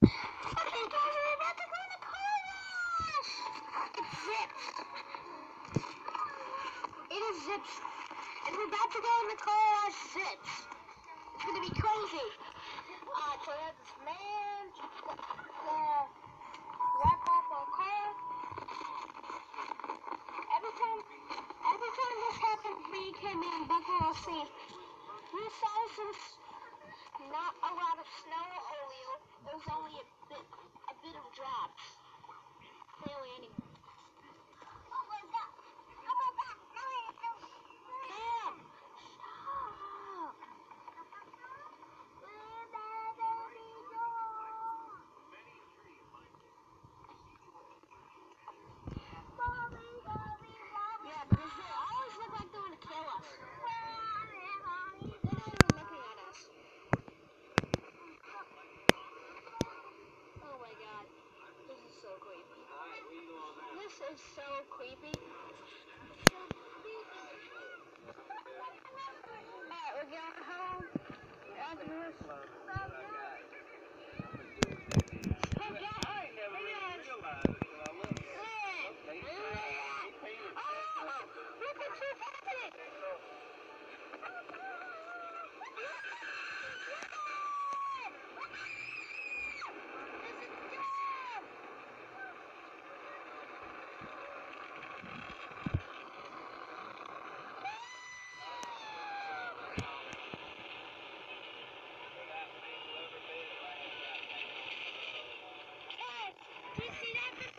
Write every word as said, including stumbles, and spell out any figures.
Okay, guys, we're about to go in the car wash. It's Zips. It is Zips. And we're about to go in the car wash Zips. It's gonna be crazy. Uh, so we have this man, the wrap off our car. Every time, every time this happened, me, Kim, and Buckle will see. We saw some, not a lot of snow or oil. It was only a bit, a bit of drops. Barely any. Oh my God! Oh my God! No, no. Cam! Stop! Yeah, because they always look like they want to kill us. They're not even looking at us. Oh my God. This is so creepy. This is so creepy. Alright, we're going home. After this. Hey, guys. Hey, guys. Oh, look at what's happening. Do you see that?